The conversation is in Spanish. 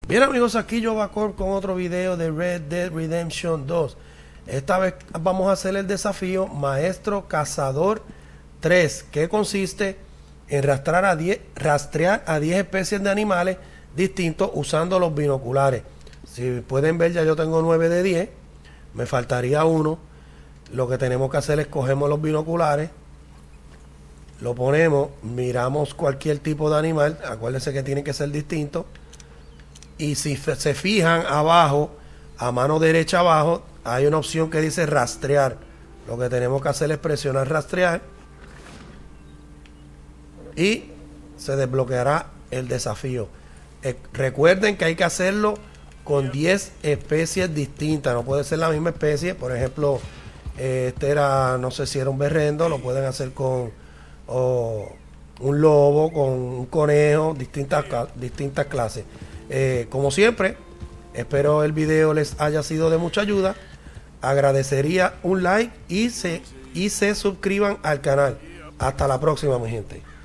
Bien amigos, aquí Jovacor con otro video de Red Dead Redemption 2. Esta vez vamos a hacer el desafío Maestro Cazador 3, que consiste en rastrear a 10 especies de animales distintos usando los binoculares. Si pueden ver, ya yo tengo 9 de 10, me faltaría uno. Lo que tenemos que hacer es cogemos los binoculares, lo ponemos, miramos cualquier tipo de animal, acuérdense que tiene que ser distinto. Y si se fijan abajo, a mano derecha abajo, hay una opción que dice rastrear. Lo que tenemos que hacer es presionar rastrear y se desbloqueará el desafío. Recuerden que hay que hacerlo con 10 especies distintas, no puede ser la misma especie. Por ejemplo, este era, no sé si era un berrendo, lo pueden hacer con un lobo, con un conejo, distintas clases. Como siempre, espero el video les haya sido de mucha ayuda. Agradecería un like y se suscriban al canal. Hasta la próxima, mi gente.